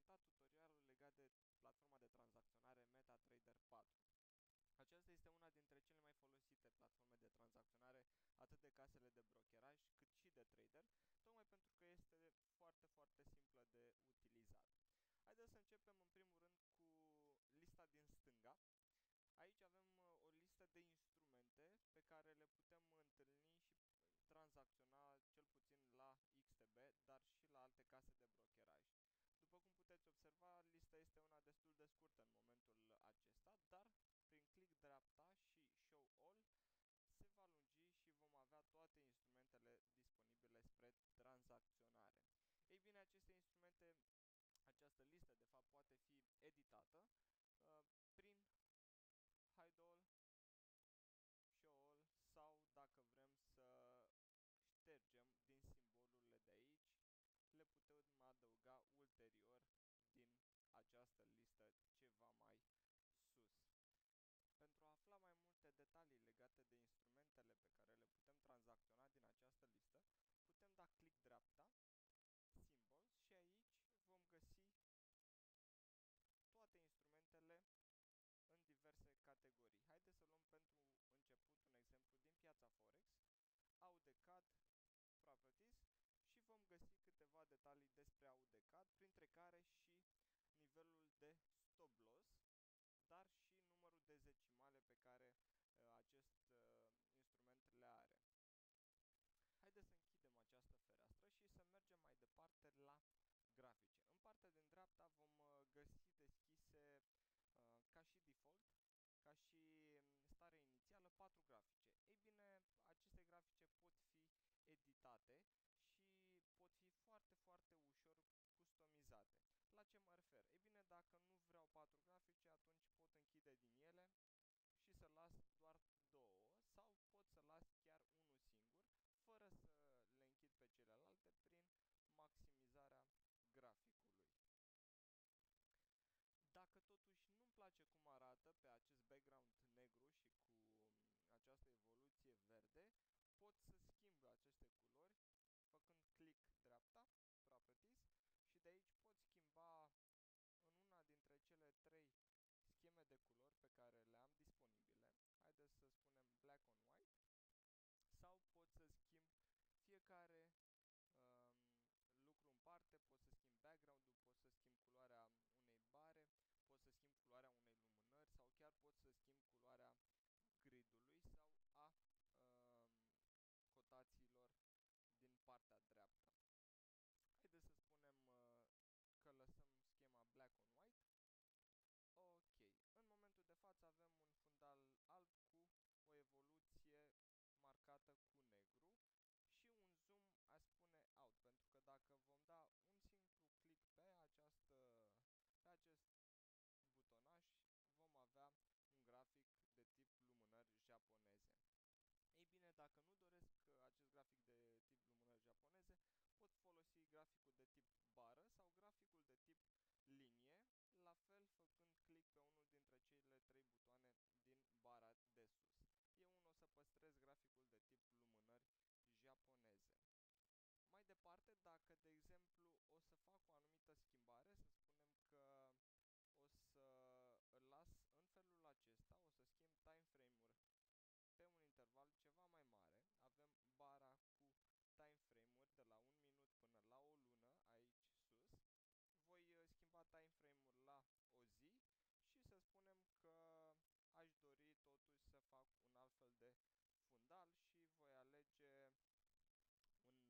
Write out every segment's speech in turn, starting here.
prezentat tutorialul legat de platforma de tranzacționare MetaTrader 4. Aceasta este una dintre cele mai folosite platforme de tranzacționare atât de casele de brokeraj cât și de trader, tocmai pentru că este foarte simplă de utilizat. Haideți să începem în primul rând cu lista din stânga. Aici avem o listă de instrumente pe care le putem întâlni și tranzacționa cel puțin la XTB, dar și la alte case de brokeraj. După cum puteți observa, lista este una destul de scurtă în momentul acesta, dar prin click dreapta și Show All se va lungi și vom avea toate instrumentele disponibile spre tranzacționare. Ei bine, aceste instrumente, această listă de fapt poate fi editată prin Hide All, Show All sau dacă vrem să ștergem din simbolurile de aici, le putem adăuga ulterior din această listă ceva mai sus. Pentru a afla mai multe detalii legate de instrumentele pe care le putem tranzacționa din această listă, putem da click dreapta, Symbols și aici vom găsi toate instrumentele în diverse categorii. Haideți să luăm pentru început un exemplu din piața Forex, AUDCAD Properties și vom găsi câteva detalii despre AUDCAD, printre care și nivelul de stop loss, dar și numărul de zecimale pe care acest instrument le are. Haideți să închidem această fereastră și să mergem mai departe la grafice. În partea din dreapta vom găsi deschise ca și default, ca și stare inițială, 4 grafice. Ei bine, aceste grafice pot fi editate și pot fi foarte ușor customizate. La ce mă refer? Ei bine, dacă nu vreau 4 grafice, atunci pot închide din ele și să las doar 2 sau pot să las chiar unul singur, fără să le închid pe celelalte prin maximizarea graficului. Dacă totuși nu-mi place cum arată pe acest background negru și cu această evoluție verde, pot să schimb aceste culori făcând click dreapta, Properties, și de aici pot schimba în una dintre cele 3 scheme de culori pe care le am disponibile. Haideți să spunem black on white, sau pot să schimb fiecare lucru în parte, pot să schimb background-ul, pot să schimb culoarea unei bare, pot să schimb culoarea unei lumânări sau chiar pot să schimb culoarea gridului sau a cotațiilor din partea dreaptă. Haideți să spunem că lăsăm schema black on white. Ok, în momentul de față avem un fundal alb cu o evoluție marcată cu negru și un zoom, aș spune, out, pentru că dacă vom da un simplu click pe acest butonaș, vom avea un grafic de tip lumânări japoneze. Ei bine, dacă nu doresc acest grafic de tip lumânări japoneze, pot folosi graficul de tip bară sau graficul de tip linie, la fel făcând click pe unul dintre cele 3 butoane din bara de sus. Eu o să păstrez graficul de tip lumânări japoneze. Mai departe, dacă de exemplu o să fac o anumită schimbare, să spunem că o să îl las în felul acesta, o să schimb time frame-uri pe un interval ceva mai mare, avem bara cu time frame-uri de la 1 minut până la o lună aici sus, voi schimba time frame-ul la o zi și să spunem că aș dori totuși să fac un alt fel de fundal și voi alege un,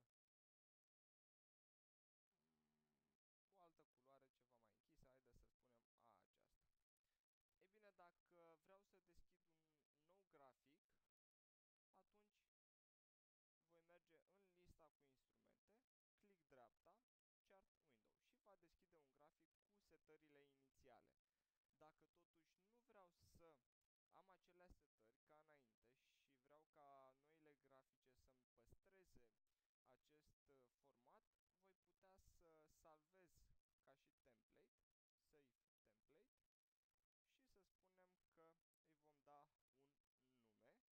o altă culoare ceva mai închisă, haideți să spunem aceasta. Ei bine, dacă vreau să deschid un nou grafic, atunci voi merge în lista cu instrumente, click dreapta, Chart Window și va deschide un grafic cu setările inițiale. Dacă totuși nu vreau să am aceleași setări ca înainte și vreau ca noile grafice să-mi păstreze acest format, voi putea să salvez ca și template, Save Template, și să spunem că îi vom da un nume,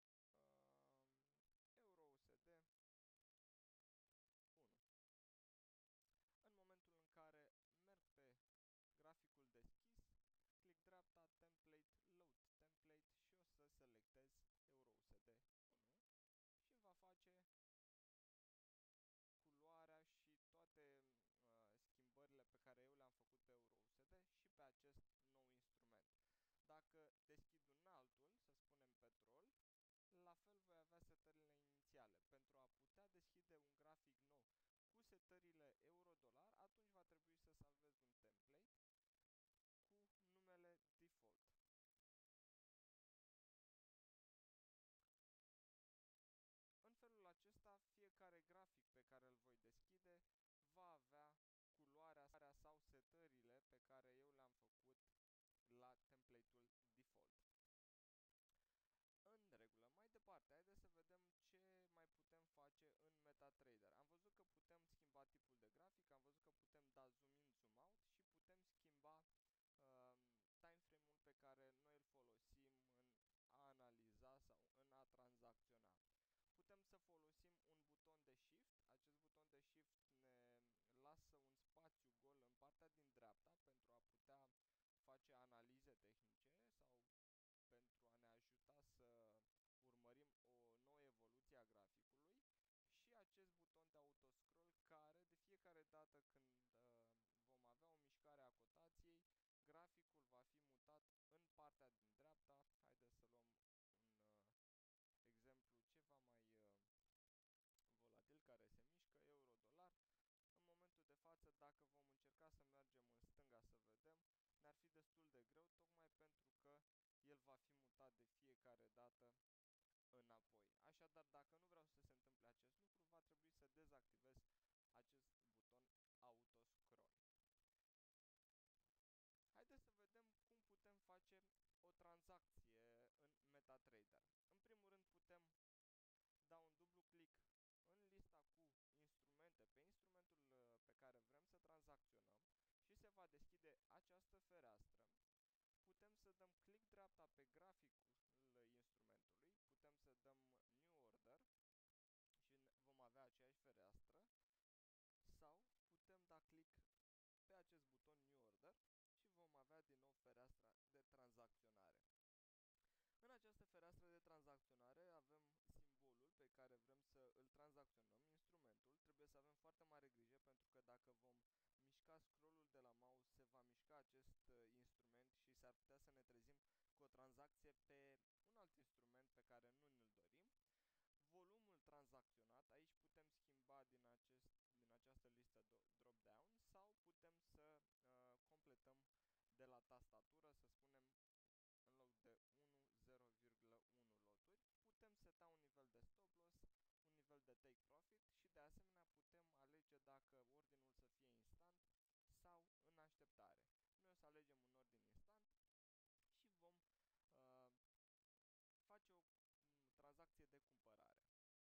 EURUSD 1. În momentul în care merg selectez EURUSD 1 și îmi va face culoarea și toate schimbările pe care eu le-am făcut pe EURUSD și pe acest nou instrument. Dacă deschid un altul, să spunem petrol, la fel voi avea setările inițiale. Pentru a putea deschide un grafic nou cu setările euro-dolar, atunci va trebui să salvez un template cu numele default. În felul acesta, fiecare grafic pe care îl voi deschide va avea culoarea sau setările pe care eu le-am făcut la template-ul default. În regulă, mai departe, haideți să vedem ce mai putem face în MetaTrader. Am văzut că putem schimba tipul de grafic, am văzut că putem da zoom in, zoom out și putem schimba timeframe-ul pe care noi îl folosim în a analiza sau în a tranzacționa. Putem să folosim un buton de Shift. Acest buton de Shift ne lasă un spațiu gol în partea din dreapta pentru a putea face analize tehnice sau pentru a ne ajuta să urmărim o nouă evoluție a graficului și acest buton de autoscroll care de fiecare dată când vom avea o mișcare a cotației, graficul va fi mutat în partea din dreapta. Haideți să luăm un exemplu ceva mai volatil care se mișcă, euro-dolar. În momentul de față, dacă vom încerca să mergem în stânga să vedem, ne-ar fi destul de greu, tocmai pentru că el va fi mutat de fiecare dată înapoi. Așadar, dacă nu vreau să se întâmple acest lucru, va trebui să dezactivez acest buton autoscroll. Haideți să vedem cum putem face o tranzacție în MetaTrader. În primul rând putem da un dublu click în lista cu instrumente pe instrumentul pe care vrem să tranzacționăm și se va deschide această fereastră. Putem să dăm click dreapta pe graficul instrumentului, putem să dăm New Order și vom avea aceeași fereastră sau putem da click pe acest buton New Order și vom avea din nou fereastra de tranzacționare. În această fereastră de tranzacționare avem simbolul pe care vrem să îl tranzacționăm, instrumentul. Trebuie să avem foarte mare grijă pentru că dacă vom mișca scrollul de la mouse, se va mișca acest instrument și s-ar putea să ne trezim cu o tranzacție pe un alt instrument pe care nu ne-l dorim. Volumul tranzacționat, aici putem schimba din această listă drop-down sau putem să completăm de la tastatură, să spunem în loc de 1, 0,1 loturi. Putem seta un nivel de stop loss, un nivel de take profit și de asemenea putem alege dacă ordinul să fie instant sau în așteptare. Noi o să alegem un ordin instant și vom face o tranzacție de cumpărare.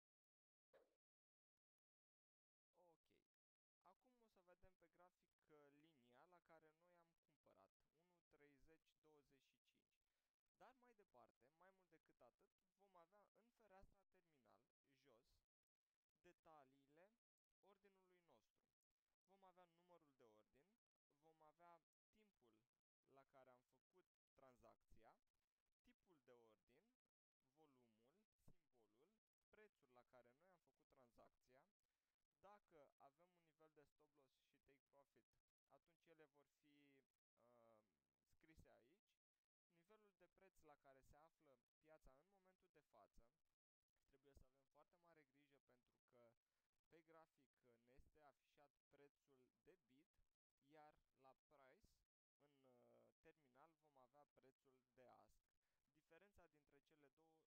Ok. Acum o să vedem pe grafic linia la care noi am cumpărat 1,3025. Dar mai departe, mai mult decât atât, vom avea în fereastra terminal, jos, detaliile ordinului nostru. Vom avea numărul de ordin, vom avea timpul la care am făcut tranzacția, tipul de ordin, volumul, simbolul, prețul la care noi am făcut tranzacția. Dacă avem un nivel de stop loss și take profit, atunci ele vor fi scrise aici. Nivelul de preț la care se află piața în momentul de față, trebuie să avem foarte mare grijă pentru că pe grafic ne este afișat prețul de bid, iar la price, în terminal, vom avea prețul de ask. Diferența dintre cele două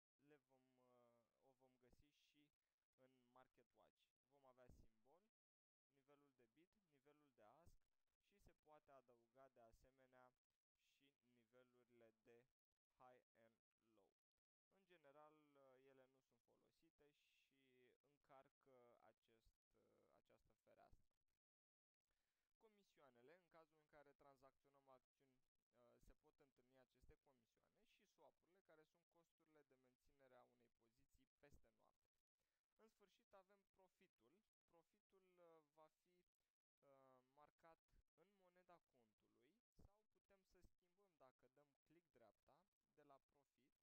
o vom găsi și în Market Watch. Vom avea simbol, nivelul de bid, nivelul de ask și se poate adăuga de asemenea și nivelurile de high and low. În general, ele nu sunt folosite și încarcă această fereastră. Comisioanele, în cazul în care tranzacționăm acțiuni, se pot întâlni aceste comisioane și swap-urile, care sunt costurile de menținere a unei poziții peste noapte. În sfârșit avem profitul. Profitul va fi marcat în moneda contului sau putem să schimbăm dacă dăm click dreapta de la profit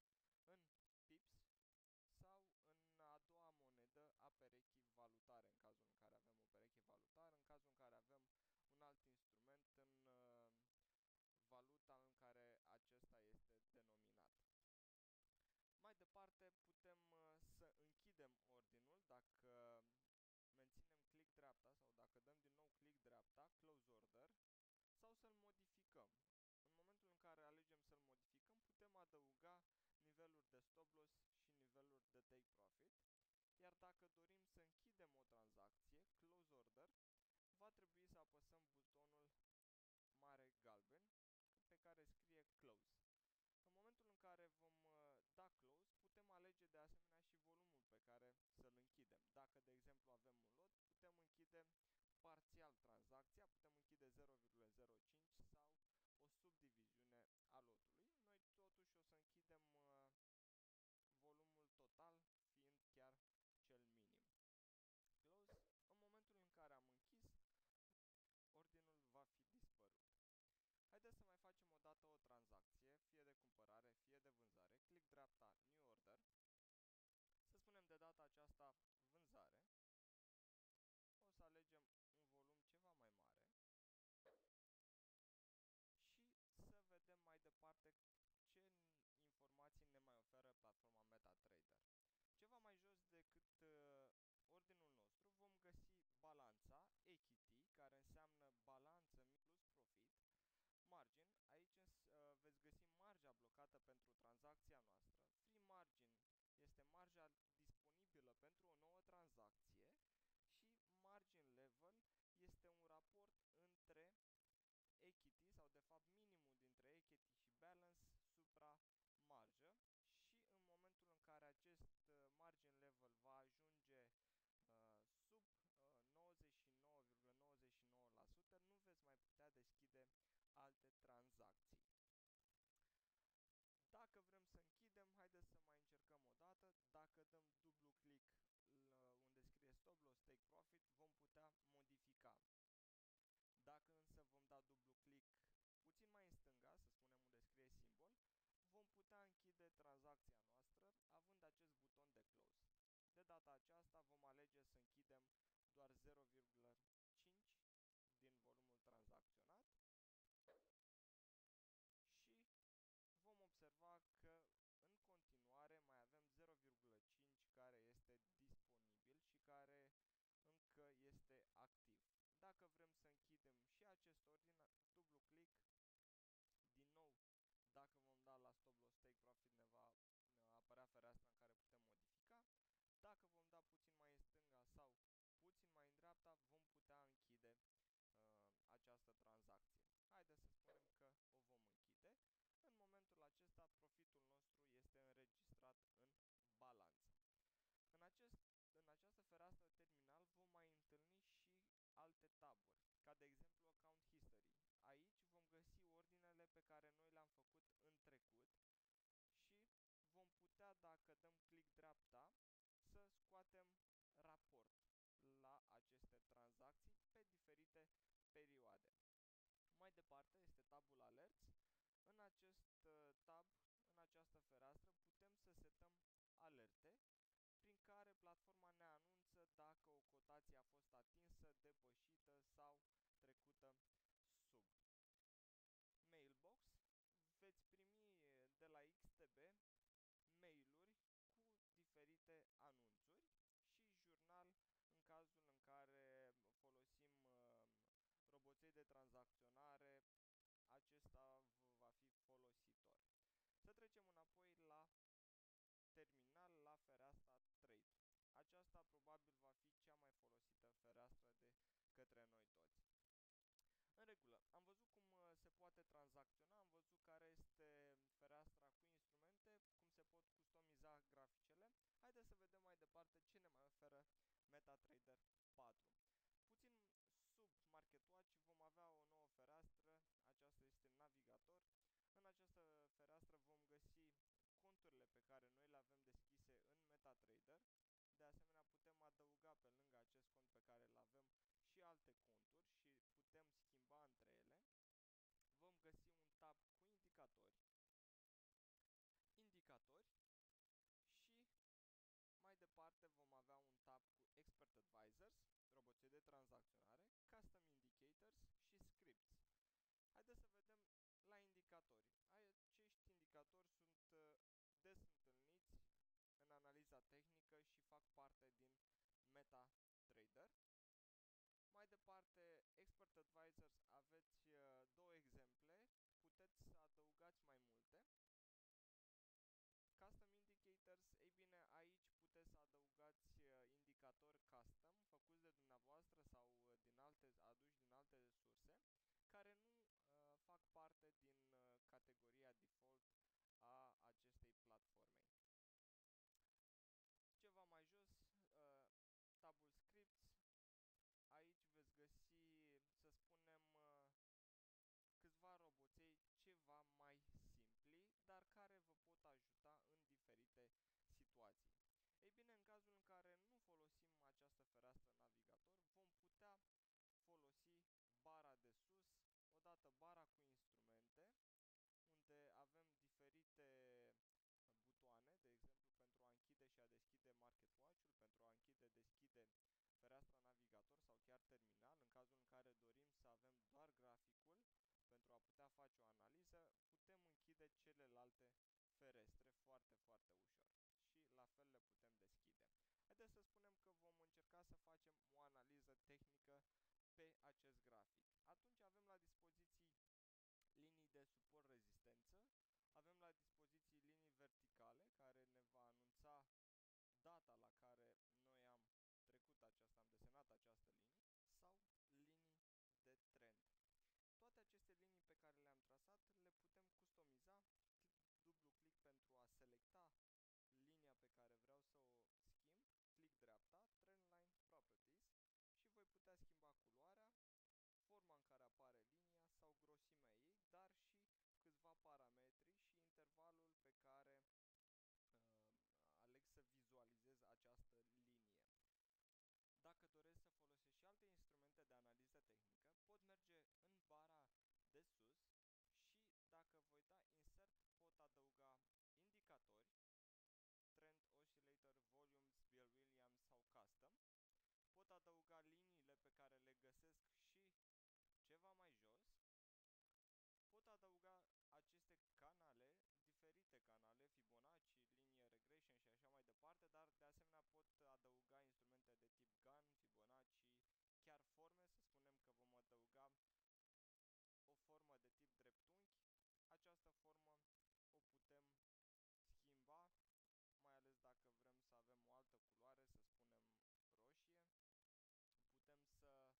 în pips sau în a doua monedă a perechii valutare, în cazul în care avem o pereche valutară, în cazul în care avem un alt instrument în valuta în care acesta este denominat. Mai departe putem să închidem ordinul dacă menținem click dreapta sau dacă dăm din nou click dreapta, close order, sau să-l modificăm. În momentul în care alegem să-l modificăm, putem adăuga niveluri de stop loss și niveluri de take profit, iar dacă dorim să închidem o tranzacție, close order, va trebui să apăsăm butonul mare galben pe care scrie close. În momentul în care vom da close, putem alege de asemenea și volumul pe care să-l închidem. Dacă, de exemplu, avem un lot, putem închide parțial tranzacția, putem închide 0,05 sau o subdiviziune a lotului. Noi totuși o să închidem volumul total fiind chiar cel minim. Close. În momentul în care am închis, ordinul va fi dispărut. Haideți să mai facem o dată o tranzacție, fie de cumpărare, fie de vânzare. Click dreapta, New Order. Să spunem de data aceasta vânzare. O să alegem un volum ceva mai mare. Și să vedem mai departe ce informații ne mai oferă platforma MetaTrader. Ceva mai jos decât ordinul nostru vom găsi balanța, equity, care înseamnă balanță plus profit, margin, aici veți găsi marja blocată pentru tranzacția noastră. Free margin este marja disponibilă pentru o nouă tranzacție și margin level este un raport între equity sau de fapt minimul dintre equity și balance supra marjă și în momentul în care acest margin level va ajunge sub 99,99% nu veți mai putea deschide alte tranzacții. Dacă vrem să închidem, haideți să mai încercăm o dată. Dacă dăm dublu click unde scrie stop loss take profit, vom putea modifica. Dacă însă vom da dublu click puțin mai în stânga, să spunem unde scrie simbol, vom putea închide tranzacția noastră având acest buton de close. De data aceasta vom alege să închidem doar 0,5 din volumul tranzacționat și vom observa că în continuare mai avem 0,5 care este disponibil și care încă este activ. Dacă vrem să închidem și acest ordin, dublu click, din nou, dacă vom da la stop loss take profit ne va apărea fereastra în care putem modifica. Dacă vom da puțin mai în stânga sau puțin mai în dreapta, vom putea închide această tranzacție. Haideți să spunem că o vom închide. În momentul acesta, profitul nostru este înregistrat în balanță. În această fereastră terminal vom mai întâlni și alte taburi, ca de exemplu Account History. Aici vom găsi ordinele pe care noi le-am făcut în trecut și vom putea, dacă dăm click dreapta, să scoatem raport la aceste tranzacții pe diferite perioade. Mai departe este tabul Alerts. În acest tab, în această fereastră, putem să setăm alerte prin care platforma ne anunță dacă o cotație a fost atinsă, depășită sau trecută sub. Mailbox. Veți primi de la XTB mail-uri cu diferite anunțuri și jurnal în cazul în care folosim roboței de tranzacționare, acesta va fi folositor. Să trecem înapoi la terminal, la fereastra Trade. Aceasta probabil va fi cea mai folosită fereastră de către noi toți. În regulă, am văzut cum se poate tranzacționa, am văzut care este fereastra cu instrumente, cum se pot customiza graficele. Haideți să vedem mai departe ce ne mai oferă MetaTrader 4. Puțin sub Market Watch vom avea o nouă fereastră, aceasta este navigator. În această fereastră vom găsi conturile pe care noi le avem deschise în MetaTrader. De asemenea, putem adăuga pe lângă acest cont pe care îl avem și alte conturi și putem schimba între ele. Vom găsi un tab cu indicatori. Indicatori. parte vom avea un tab cu Expert Advisors, roboței de tranzacționare, Custom Indicators și Scripts. Haideți să vedem la indicatori. Acești indicatori sunt des întâlniți în analiza tehnică și fac parte din MetaTrader. Mai departe, Expert Advisors, aveți două exemple, puteți să adăugați mai multe. Custom Indicators, ei bine, aici puteți să adăugați indicatori custom făcuți de dumneavoastră sau aduși din alte surse, care nu fac parte din categoria default a acestei platformei. Ceva mai jos, tabul Scripts, aici veți găsi, să spunem, câțiva roboței ceva mai simpli, dar care vă pot ajuta în diferite situații. Ei bine, în cazul în care nu folosim această fereastră navigator, vom putea folosi bara de sus, odată bara cu instrumente, unde avem diferite butoane, de exemplu pentru a închide și a deschide Market Watch-ul, pentru a deschide fereastra navigator sau chiar terminal, în cazul în care dorim să avem doar graficul, pentru a putea face o analiză, putem închide celelalte ferestre foarte ușor și la fel le putem deschide. Haideți să spunem că vom încerca să facem o analiză tehnică pe acest grafic. Atunci avem la dispoziție linii de suport rezistență, avem la dispoziție linii verticale care ne va anunța data la care noi am am desenat această linie, sau linii de trend. Toate aceste linii pe care le-am trasat le putem customiza, dublu click pentru a selecta linia pe care vreau să o schimb, click dreapta, Trendline Properties și voi putea schimba culoarea, forma în care apare linia sau grosimea ei, dar și câțiva parametri și intervalul pe care aleg să vizualizez această linie. Dacă doresc să folosesc și alte instrumente de analiză tehnică, pot merge în bara de sus și dacă voi da Insert, pot adăuga indicatori, Trend Oscillator, Volumes, Bill Williams sau Custom. Pot adăuga liniile pe care le găsesc și ceva mai jos. Pot adăuga aceste canale, diferite canale, Fibonacci, linie regression și așa mai departe, dar de asemenea pot adăuga instrumente de tip GAN, Fibonacci, chiar forme, să spunem că vom adăuga o formă de tip dreptunghi. Această formă o putem schimba, mai ales dacă vrem să avem o altă culoare, să spunem roșie. Putem să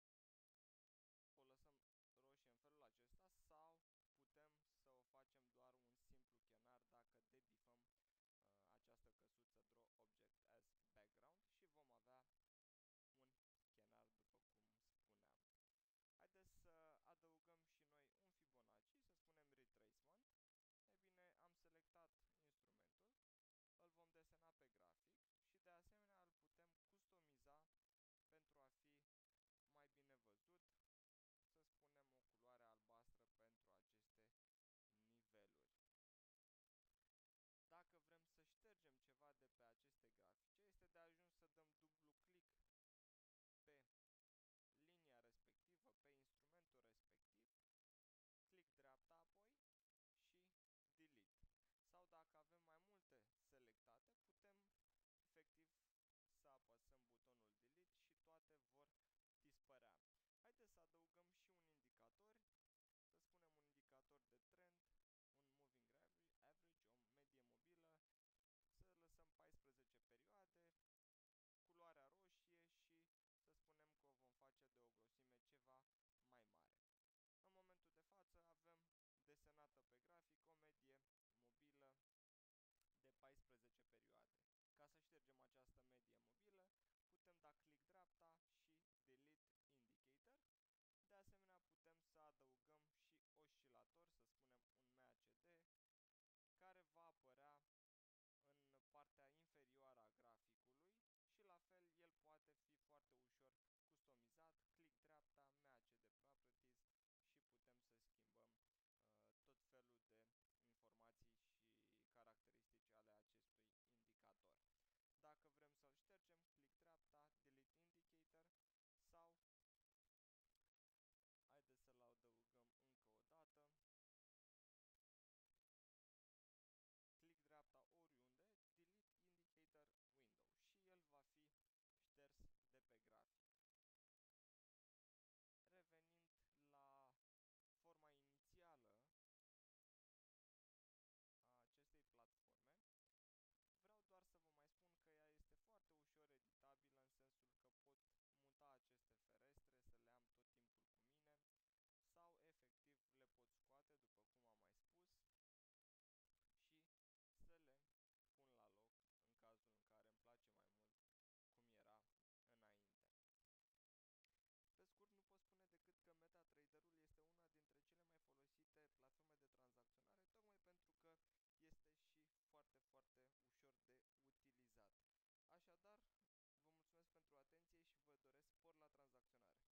o lăsăm roșie în felul acesta sau putem să o facem doar un simplu chenar dacă debifăm această căsuță Draw Object as Background și vom avea un chenar după cum spuneam. Haideți să adăugăm și noi un Fibonacci, să spunem Retracement. E bine, am selectat instrumentul, îl vom desena pe grafic și de asemenea îl putem customiza pentru a fi mai bine văzut, să spunem o culoare albastră pentru aceste niveluri. Dacă vrem să ștergem ceva de pe aceste grafice, este de ajuns să dăm dublu click pe linia respectivă, pe instrumentul respectiv, click dreapta apoi și Delete. Sau dacă avem mai multe selectate, putem efectiv să apăsăm butonul Delete și toate vor dispărea. Haideți să adăugăm și un indicator, să spunem un indicator de trend, un moving average, o medie mobilă, să lăsăm 14 perioade, culoarea roșie și să spunem că o vom face de o grosime ceva mai mare. În momentul de față avem desenată pe grafic o medie mobilă de 14 perioade. Ca să ștergem această medie mobilă, putem da click dreapta și Delete Indicator. De asemenea, putem să adăugăm și oscilator, să spunem un MACD, care va apărea în partea inferioară a graficului și la fel el poate fi foarte ușor customizat, click dreapta, MACD Properties și putem să schimbăm tot felul de informații și caracteristici ale acestui indicator. Dacă vrem să-l ștergem, click dreapta, delete indicator sau haideți să-l adăugăm încă o dată, click dreapta oriunde, delete indicator window și el va fi șters de pe grafic. Revenind la forma inițială a acestei platforme, vreau doar să vă mai spun că ea este foarte ușor editabilă în sensul că pot muta aceste ferestre, să le am tot timpul cu mine sau efectiv le pot scoate, după cum am mai spus, și să le pun la loc în cazul în care îmi place mai mult cum era înainte. Pe scurt, nu pot spune decât că MetaTrader-ul este una dintre cele mai folosite platforme de tranzacționare, tocmai pentru că este și foarte, foarte ușor de utilizat. Așadar, vă mulțumesc pentru atenție și vă doresc spor la tranzacționare.